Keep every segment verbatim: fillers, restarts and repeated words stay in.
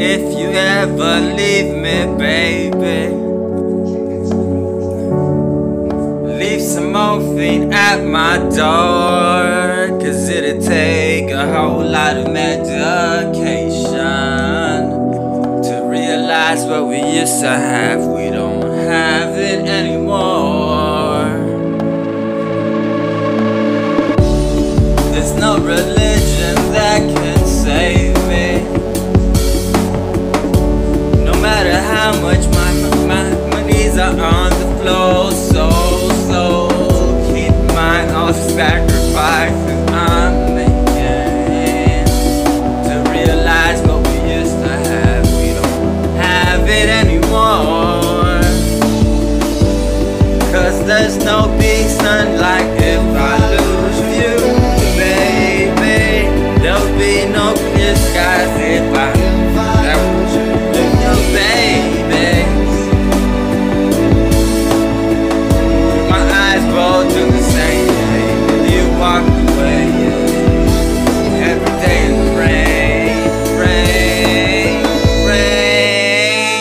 If you ever leave me, baby, leave some morphine at my door, 'cause it'll take a whole lot of medication to realize what we used to have, we don't have it anymore. There's no religion that can save me. No matter how much my, my, my knees are on the floor, so, so keep mine all sacrifices I'm making to realize what we used to have, we don't have it anymore. 'Cause there's no big sunlight if I lose you, baby. There'll be no clear skies if I lose you, baby. My eyes both do the same thing if you walk away. Every day in the rain, rain, rain.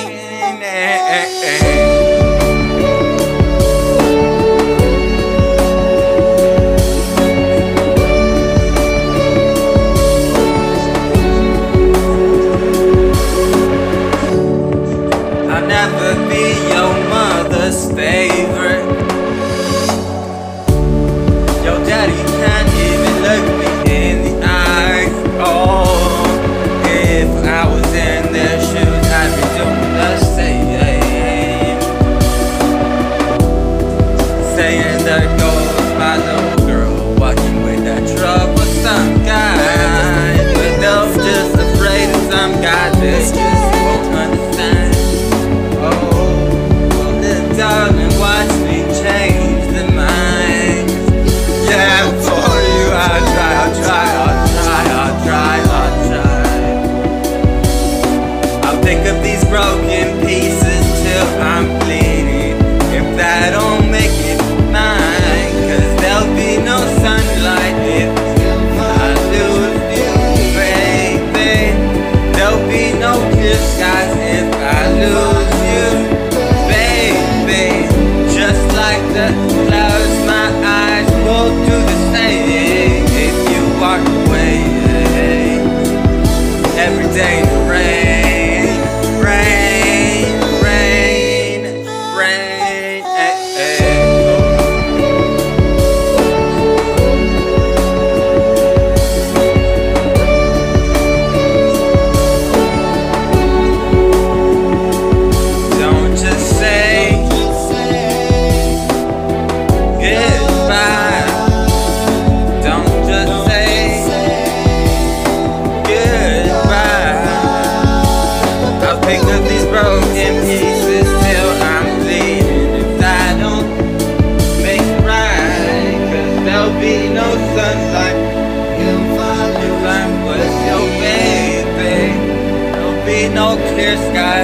I'll never be your mother's favorite. Your daddy can't even look me in the eyes. Oh, if I was in their shoes, I'd be doing the same. Saying there goes my little girl, walking with that troublesome guy. But they're just afraid of some guy they just won't understand. Oh, little darling, watch me change the mind. Yeah, for you I'll try, I'll try, I'll try, I'll try, I'll try. I'll pick up these broken pieces till I'm bleeding. If that don't make it mine, 'cause there'll be no sunlight if I lose you, baby. There'll be no clear skies if I lose you, baby. Just like the clouds, my eyes will do the same if you walk away. Every day in the rain, rain, rain, rain. Eh, eh. Don't just say goodbye. Don't just say goodbye. I'll pick up these broken pieces till I'm bleeding. If I don't make it right, 'cause there'll be no sunlight if I'm with your baby. There'll be no clear sky